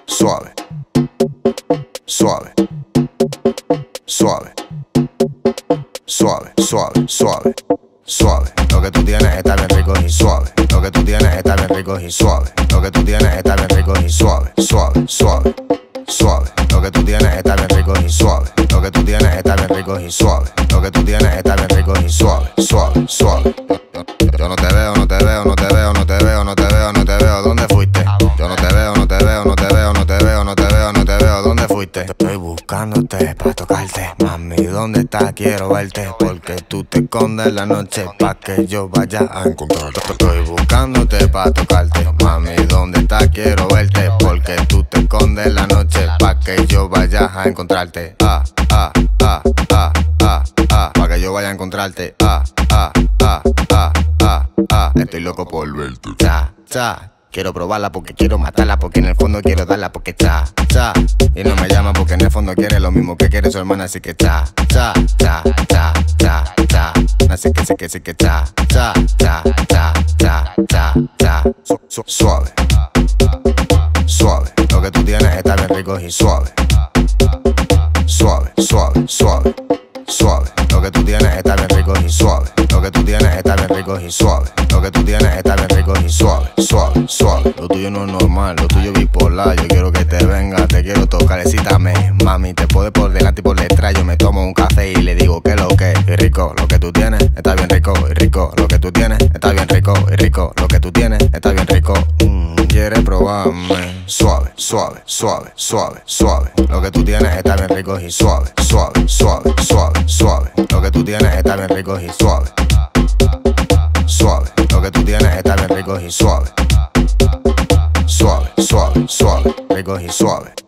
Suave, suave, suave, suave, suave, suave, suave. Lo que tú tienes está bien rico y suave. Lo que tú tienes está bien rico y suave. Lo que tú tienes está bien rico y suave, suave, suave, suave. Lo que tú tienes está bien rico y suave. Lo que tú tienes está bien rico y suave. Lo que tú tienes está bien rico y suave, suave, suave. Yo no te veo, no te veo, no te veo, no te veo, no te veo, no te veo. ¿Dónde fuiste? Yo no te veo, no te veo, no te veo, no te veo, no te veo, no te veo. ¿Dónde fuiste? Estoy buscándote pa' tocarte, mami, ¿dónde estás? Quiero verte, porque tú te escondes en la noche pa' que yo vaya a encontrarte. Estoy buscándote pa' tocarte, mami, ¿dónde estás? Quiero verte, porque tú te escondes en la noche pa' que yo vaya a encontrarte. Pa' que yo vaya a encontrarte. Estoy loco por verte. Quiero probarla porque quiero matarla, porque en el fondo quiero darla, porque y no me llama porque en el fondo quiere lo mismo que quiere su hermana, así que así que suave, suave. Lo que tú tienes está bien rico y suave. Suave, suave, suave, suave. Lo que tú tienes está bien rico y suave. Lo que tú tienes está bien rico y suave. Lo que tú tienes está bien rico y suave, suave, suave. Lo tuyo no es normal, lo tuyo es bipolar. Yo quiero que te venga, te quiero tocar, excítame, mami. Te puedo por delante y por detrás. Yo me tomo un café y le digo que lo que es rico. Lo que tú tienes está bien rico y rico. Lo que tú tienes está bien rico y rico. Lo que tú tienes está bien rico. ¿Quieres probarme? Suave, suave, suave, suave, suave. Lo que tú tienes está bien rico y suave, suave, suave, suave, suave. Lo que tú tienes está bien rico y suave. Suave. Lo que tú tienes está bien rico y suave. Suave, suave, suave, rico y suave.